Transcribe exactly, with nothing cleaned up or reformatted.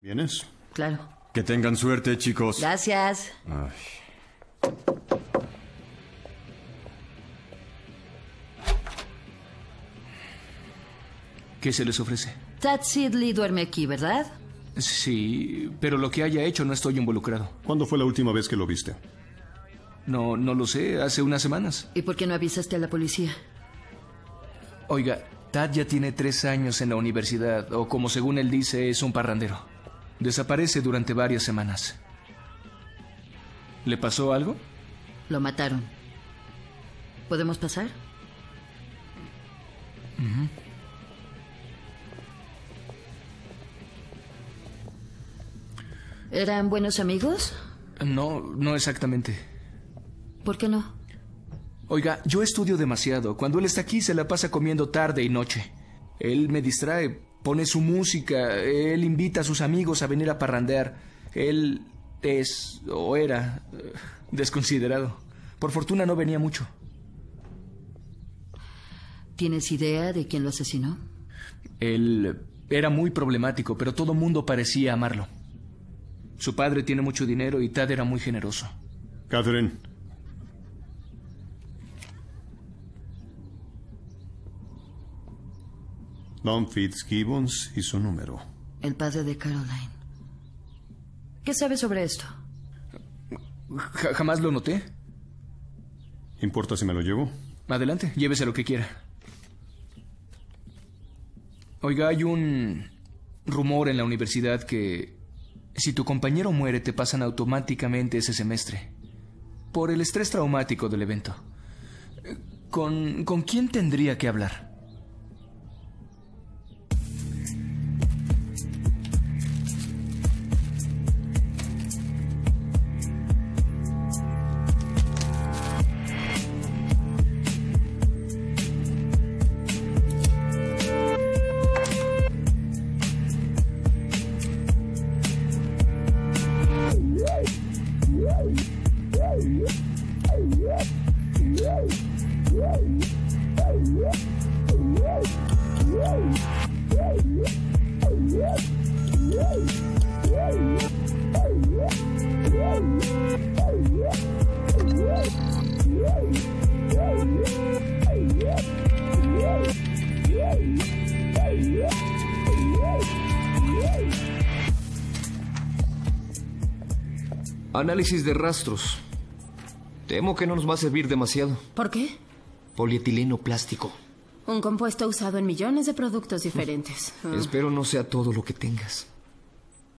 ¿Vienes? Claro. Que tengan suerte, chicos. Gracias. Ay. ¿Qué se les ofrece? Tad Sidley duerme aquí, ¿verdad? Sí, pero lo que haya hecho no estoy involucrado. ¿Cuándo fue la última vez que lo viste? No, no lo sé, hace unas semanas. ¿Y por qué no avisaste a la policía? Oiga, Tad ya tiene tres años en la universidad, o como según él dice, es un parrandero. Desaparece durante varias semanas. ¿Le pasó algo? Lo mataron. ¿Podemos pasar? Uh-huh. ¿Eran buenos amigos? No, no exactamente. ¿Por qué no? Oiga, yo estudio demasiado. Cuando él está aquí se la pasa comiendo tarde y noche. Él me distrae, pone su música, él invita a sus amigos a venir a parrandear. Él es, o era, desconsiderado. Por fortuna no venía mucho. ¿Tienes idea de quién lo asesinó? Él era muy problemático, pero todo mundo parecía amarlo. Su padre tiene mucho dinero y Tad era muy generoso. Catherine. Don Fitzgibbons y su número. El padre de Caroline. ¿Qué sabes sobre esto? Ja- jamás lo noté. ¿Importa si me lo llevo? Adelante, llévese lo que quiera. Oiga, hay un rumor en la universidad que si tu compañero muere te pasan automáticamente ese semestre. Por el estrés traumático del evento. ¿Con, ¿con quién tendría que hablar? Análisis de rastros. Temo que no nos va a servir demasiado. ¿Por qué? Polietileno plástico. Un compuesto usado en millones de productos diferentes. Ah. Espero no sea todo lo que tengas.